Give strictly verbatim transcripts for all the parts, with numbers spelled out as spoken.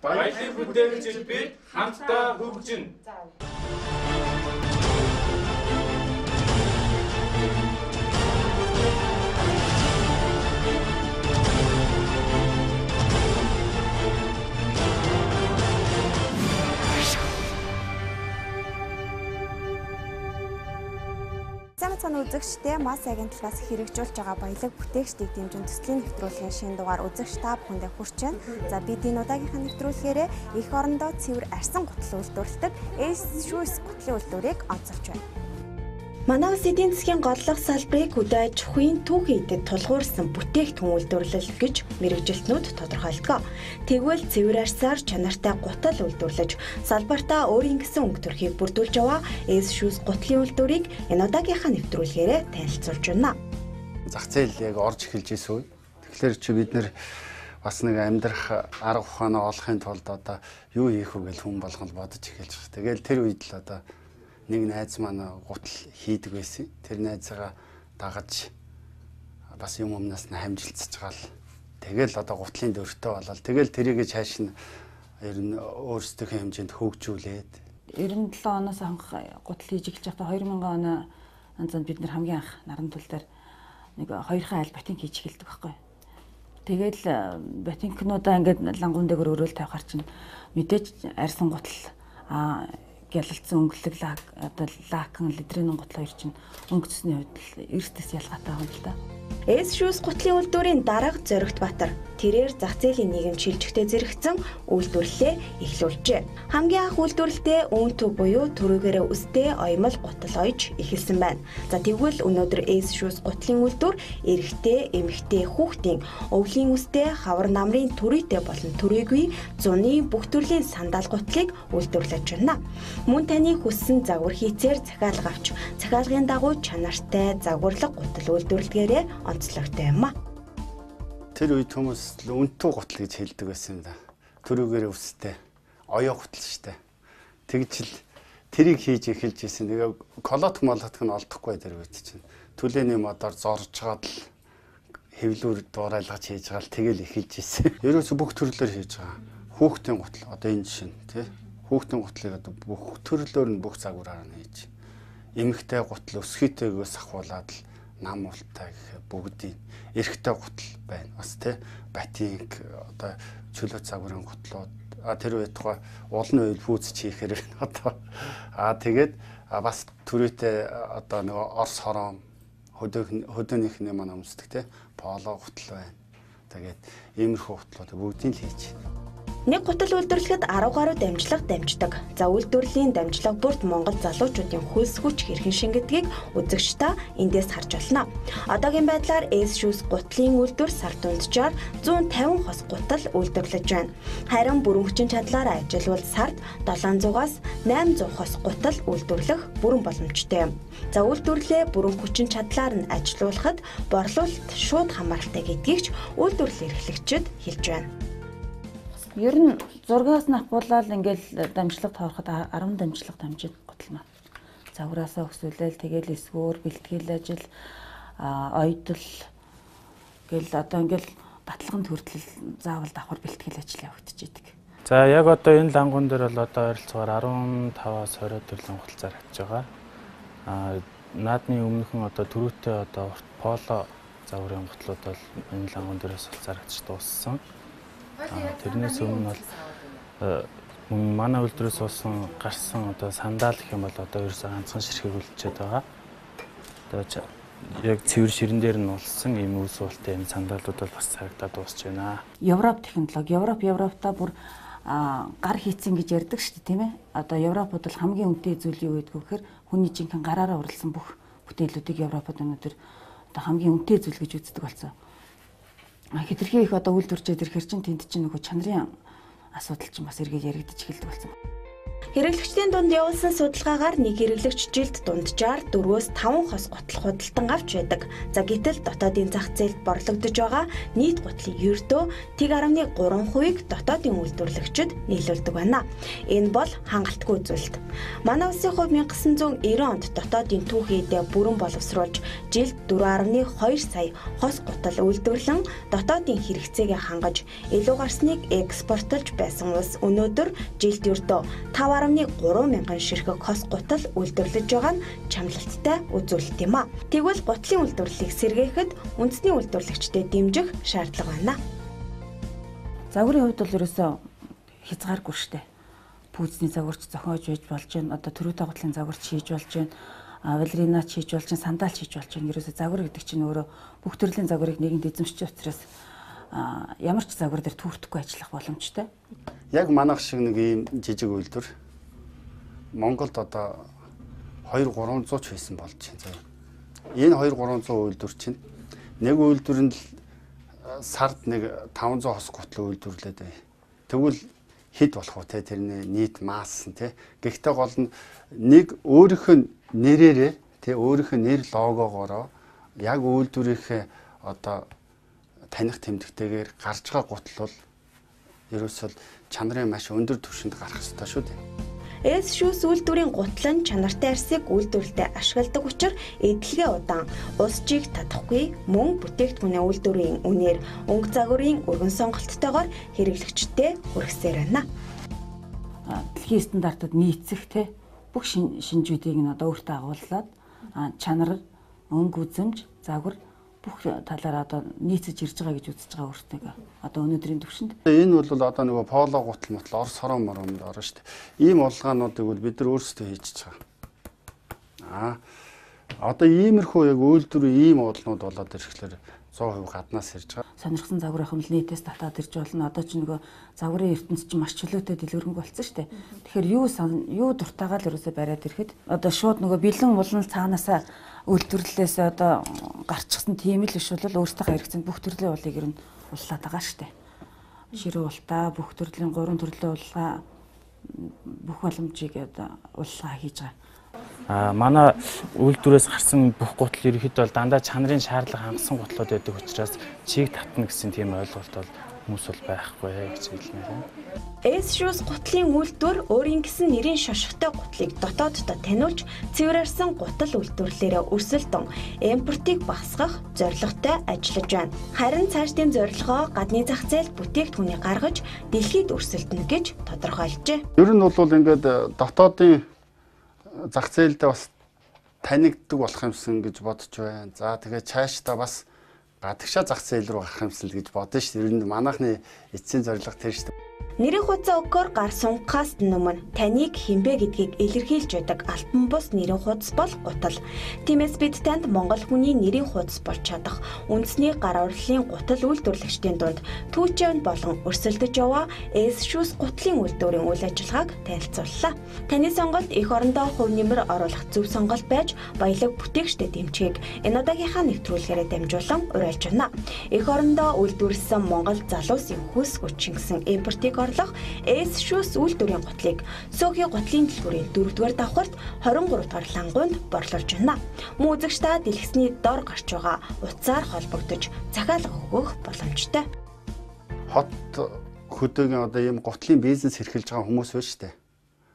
Баялаг бүтээгчид бид хамтдаа хөгжинэ. Цаана үзэгчдээ Мас агентлагаас хэрэгжүүлж байгаа баялаг бүтээгчдийг дэмжин төслийн нэвтрүүлгийн шинэ дугаар үзэгч та бүхэндээ хүрч байна. За бид энэ удаагийнхаа нэвтрүүлгээрээ эх орондоо цэвэр арьсан гутал үйлдвэрлэдэг Ace Shoes гутлын үйлдвэрийг онцолж байна. Манай улс эдийн засгийн голлох салбарыг хөдөө аж ахуйн түүхий эдэд тулгуурсан бүтээгдэхүүн үйлдвэрлэл гэж мэргэжилтнүүд тодорхойлдог. Тэгвэл цэвэр арьсаар чанартай гутал үйлдвэрлэж салбартаа өөрийн гэсэн өнгө төрхийг бүрдүүлж яваа Ace Shoes гутлын үйлдвэрийг энэ удаагийнхаа нэвтрүүлгээрээ танилцуулж байна. Зах зээл яг орж эхэлж ирсэн үе. Тэгэхээр чи бид нэр бас нэг амьдрах арга ухаанаа олохын тулд одоо юу хийх вэ гэж хүн болгон бодож эхэлж байгаа. Тэгэл тэр үед л одоо нэг найз маань гутал хийдэг байсан. Тэр найзгаа дагаж бас юм өмнөөс нь хамжилцж гал. Тэгэл одоо гутлын дөрөвтэй болол. Тэгэл тэрийг цааш нь ер нь өөрсдийнхөө хэмжээнд хөгжүүлээд девяносто семь оноос анх гутал хийж эхэлж байхдаа две тысячи оны анзанд бид нэр хамгийн анх наран тул дээр нэг хоёрхан айл ботинк хийж эхэлдэг байхгүй. Тэгэл ботинкнуудаа ингээд лангуун дээр өрөөл тавихаар чинь мэдээж арьсан гутал а гялалцсан өнгөлөг лак одоо лакн литрийн гутал хоёр чинь өнгө цэсний хувьд эрсдэс ялгаатай юм л да. Ace Shoes гутлын үйлдвэрийн дарга Зоригт Баатар тэрээр зах зээлийн нийгэм шилжихтэй зэрэгцэн үйлдвэрлэлээ эхлүүлжээ. Хамгийн анх үйлдвэрлэлдээ өвн төв буюу төрөөгөөрөө үстэй оёмол гутал ойж эхэлсэн байна. За тэгвэл өнөөдөр Ace Shoes гутлын үйлдвэр эрэгтэй, эмэгтэй, хүүхдийн өвлийн үстэй, хавар намрын төрөйтэй болон төрөөгүй зуны бүх төрлийн сандал гутлыг үйлдвэрлэж байна. Мөн таны хүссэн загвар хийцээр захиалга авч захиалгын дагуу чанартай загварлаг гутал үйлдвэрлэдгээрээ онцлогтой юм а. Тэр үед хүмүүс өнтөө гутал гэж хэлдэг байсан юм да. Төрөөгөр өвстэй, оёо гутал штэ. Тэгж л тэрийг хийж эхэлж ирсэн. Тэгээ колот молотх нь олдохгүй тэр үед чинь. Түлээний модоор зорж чаад л хэвлүүр дуурайлгаж хийж байгаа л тэгэл эхэлж ирсэн. Ерөөсө бүх төрлөөр хийж байгаа. Хүүхдийн гутал одоо энэ жишээ нь тий. Хүүхдийн гутлыг одоо бүх төрлөөр нь бүх загвараар нь хийж. Эмэгтэй гутал өсгийтэйгөөс ахуулаад л нам ултай гэх бүгдийн эрэгтэй гутал байна. Бас тий батинк одоо чөлөө загварын гутлууд а тэр үед тухай улны үед фүүц чихээр одоо а тэгээд бас түрээтэй одоо нэг орс хором хөдөөх хөдөөнийхний маань өмсдөг тий поло гутал байна. Тэгээд иймэрхүү гутлууд бүгдийг л хийж. Нэг гутал үйлдвэрлэхэд арав гаруй дамжлага дамждаг. За үйлдвэрлэлийн дамжлага бүрт Монгол залуучуудын хөлс хүч хэрхэн шингэдгийг үзэгч та эндээс харж байна. Одоогийн байдлаар Ace Shoes гутлын үйлдвэр сар дунджаар зуун тавин хос гутал үйлдвэрлэж байна. Харин бүрэн хүчин чадлаар ажиллавал сард долоон зугаас найман зуун хос гутал үйлдвэрлэх бүрэн боломжтой юм. За үйлдвэрлэлээ бүрэн хүчин чадлаар нь ажилуулахад борлуулалт шууд хамааралтай гэдгийг ч үйлдвэрлэл эрхлэгчид хэлж байна. Ер нь зургаас нь авахуулаад ингээл дамжлага тоороход арван дамжлага дамжиж гутал маань. Загвараасаа өсвөлээл тэгэл эсвөр бэлтгэл ажил ойдол гэл одоо ингээл батлагын төрөлл заавал давхар бэлтгэл ажил явагдчихийдэг. За яг одоо энэ лангуун дээр бол одоо ойролцоогоор арвантаваас двадцать төрлийн гутал зарагдж байгаа. А наадмын өмнөхөн одоо түрүүтэй одоо поло загварын гутлууд бол энэ лангуун дээрээс зарагдж дууссан. Тэрнээс өмнө бол манай үйлдвэрээс болсон гарсан одоо сандал гэх юм бол одоо ерөөсөө ганцхан ширхэг үлдчихэд байгаа. Одоо яг цэвэр ширэн дээр нь улсан ийм үс уултай энэ сандалууд бол бас цагдаад дуусч байна. Европ технологи, Европ Европта бүр гар хийцэн гэж ярьдаг шүү дээ, тийм ээ. Одоо Европод бол хамгийн үнэтэй зүйл юу гэдэг вэ гэхээр хүний жинхэнэ гараараа уралсан бүх бүтээлүүдийг Европод өнөөдөр одоо хамгийн үнэтэй зүйл гэж үздэг болсон. Хэтэрхий их одоо үйлдвэрчээд ирэхэр чинь тэнд чинь нөгөө чанарын асуудал чинь бас эргээд яригдчих эхэлдэг болсон. Хэрэглэгчдийн дунд явуулсан судалгаагаар нэг хэрэглэгч жилд дунджаар дөрвөөс таван хос гутал худалдан авч байдаг. За гэтэл дотоодын зах зээлд борлогдож байгаа нийт гутлын ердөө нэг гаруй гурван хувийг дотоодын үйлдвэрлэгчид нийлүүлдэг байна. Энэ бол хангалтгүй зүйлд. Манай улсын хувьд 천구၉девяносто онд дотоодын түүхийдээ бүрэн боловсруулж жилд дөрвөн гаруй хоёр сая хос гутал үйлдвэрлэн дотоодын хэрэгцээгээ хангаж илүү гарсныг экспортлж байсан улс өнөөдөр жилд ердөө таван гаруй гурван мянган ширхэг хос гутал үйлдвэрлэж байгаа нь чамлалттай үзүүлэлт юм а. Тэгвэл гутлын үйлдвэрлэлийг сэргээхэд үндэсний үйлдвэрлэгчдэд дэмжих шаардлага байна. Загварын хувьд бол ерөөсөө хязгааргүй штэ. Пүүзний загварч зохиож байж болж байна. Одоо төрөөтэй гутлын загварч хийж болж байна. Балеринат хийж болж байна, сандалч хийж болж байна. Ерөөсөө загвар гэдэг чинь өөрөө бүх төрлийн загварыг нэгэнд эзэмшиж учраас ямар ч загвар дээр түүртэхгүй ажиллах боломжтой. Яг манайх шиг нэг ийм жижиг үйлдвэр Монголд одоо хоёр гурван зуун ч байсан болж байна. Энэ хоёр гурван зуун үйлдвэр чинь нэг үйлдвэрэнд сард нэг таван зуун хос гутал үйлдвэрлээд бай. Тэгвэл хэд болох вэ те тэрний нийт масс нь те. Гэхдээ гол нь нэг өөрийнх нь нэрээрээ те өөрийнх нь нэр логогоороо яг үйлдвэрийнхээ одоо таних тэмдэгтэйгээр гарч байгаа гутал бол ерөөсөө чанарын маш өндөр түвшинд гарах ёстой шүү дээ. Эс шүүс үйлдвэрийн гутал нь чанартай арсыг үйлдвэрлэлд ашигладаг учраас эдлэгээ удаан, усжийг татахгүй, мөн бүтээгдэхүүний үйлдвэрийн үнээр өнгө загварын өргөн сонголттойгоор хэрэглэгчдэд хүргэсээр байна. Дэлхийн стандартад нийцэх те бүх шинжүүдийг нь одоо өөртөө агуулад чанар, өнгө үзэмж, загвар бүх талаараа одоо нийцэж ирж байгаа гэж үзэж байгаа өөртөө одоо өнөөдрийн төвшөнд. Энэ бол одоо нөгөө поло гутал мутал орс хорон моронд орно шүү дээ. Ийм улгаануудыг бол бид нар өөрсдөө хийж байгаа. Аа одоо иймэрхүү яг үйлдвэрийн ийм уулнууд болоод ирэхлээр сто процент гаднаас ирж байгаа. Сонирхсан загвар ахмал нийтээс татаад ирж болно. Одоо ч нөгөө загварын ертөнц чинь маш чөлөөтэй дэлгэрэнгүй болсон шүү дээ. Тэгэхээр юу юу дуртайгаа л ерөөсөө бариад ирэхэд одоо шууд нөгөө бэлэн улнал цаанаасаа үйлдвэрлэлээс одоо гарчихсан тийм л биш бол өөртөө хэрэгцээнд бүх төрлийн уулыг ер нь уллаад байгаа шүү дээ. Ширээ ултаа, бүх төрлийн гурван төрлийн уллаа бүх боломжийг одоо уллаа хийж байгаа. А манай үйлдвэрээс гарсан бүх гутал ерөнхийдөө бол дандаа чанарын шаардлага хангасан гутлууд байдаг учраас чийг татна гэсэн тийм ойлголт бол хүмүүс бол байхгүй гэж хэлмээр байна. Эс шүүс гутлын үйлдвэр өөрийн гэсэн нэрийн шошготой гутлыг дотооддоо таниулж цэвэрэрсэн гутал үйлдвэрлэлээр өрсөлдөн импортыг багасгах зорилготой ажиллаж байна. Харин цаашдын зорилгоо гадны зах зээлд бүтээгдэхүүнийг гаргаж дэлхийд өрсөлдөнө гэж тодорхойлжээ. Ер нь бол ингээд дотоодын зах зээлдээ бас танигддаг болох юмсан гэж бодож байна. За тэгээд цаашдаа бас гадагшаа зах зээл рүү гарах юмсан л гэж бодсон шүү дээ. Ер нь манайхны эцсийн зорилго тэр шүү дээ. Нэрийн хуудас өгөхөөр гар сунгахаас өмнө таныг хинбэ гэдгийг илэрхийлж байдаг альбан бус нэрийн хуудас бол гутал. Тиймээс бид танд Монгол хүний нэрийн хуудас болж чадах үндэсний гар урлалын гутал үйлдвэрлэгчдийн дунд түүчээнд болон өрсөлдөж яваа эс шүүс гутлын үйлдвэрийн үйл ажиллагааг танилцууллаа. Таны сонголт эх орондоо хувь нэмэр оруулах зөв сонголт байж баялаг бүтээгчдэд дэмжихийг энэ удаагийнхаа нэвтрүүлгээрээ дамжуулан уриалж байна. Эх орондоо үйлдвэрлэсэн Монгол залуусын хүс хүчин гэсэн импортыг орлох эс шүүс үйлдвэрийн гутлыг Сөхий гутлын дэлгүүрийн дөрөвдүгээр давхарт хорин гурав дахь лангуунд борлуулж байна. Мөн үзэгч та дэлгэсний дор гарч байгаа утсаар холбогдож захиалга өгөх боломжтой. Хот хөдөөгийн одоо ийм гутлын бизнес эрхэлж байгаа хүмүүс байна шүү дээ.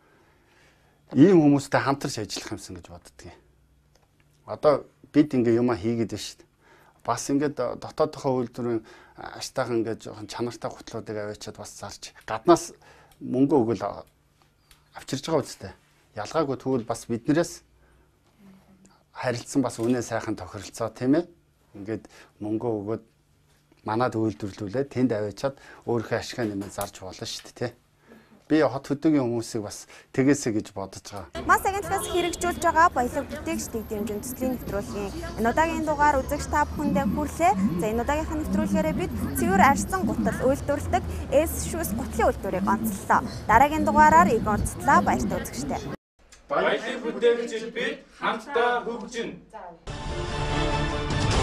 Ийм хүмүүстэй хамтарч ажиллах юмсан гэж боддгийг. Одоо бид ингээ юма хийгээд байна шүү дээ. Бас ингээд дотоодынхоо үйлдвэрийн аштайхан ингээд жоохон чанартай гутлуудыг аваачаад бас зарж гаднаас мөнгө өгөл авчирж байгаа үстэй. Ялгаагүй тэгвэл бас биднээс харилцсан бас үнэ сайхан тохиролцоо тийм ээ. Ингээд мөнгө өгөөд манад үйлдвэрлүүлээ тэнд аваачаад өөрийнхөө ашигаа нэмээд зарж болно шүү дээ тий. Би хот хөдөөгийн хүмүүсийг бас тэгээсэ гэж бодож байгаа. Мас агентлагаас хэрэгжүүлж байгаа баялаг бүтээгчдийн дэмжин төслийн нэвтрүүлгийн энэ удаагийн дугаар үзэгч та бүхэндээ хүрлээ. За энэ удаагийнхаа нэвтрүүлгээрээ бид цэвэр арьсан гутал үйлдвэрлэдэг эс шүүс гутлын үйлдвэрийг онцлоо. Дараагийн дугаараар ийг онцлоо баяртай үзэгчтэй. Баялаг бүтээгчид бид хамтдаа хөгжинэ.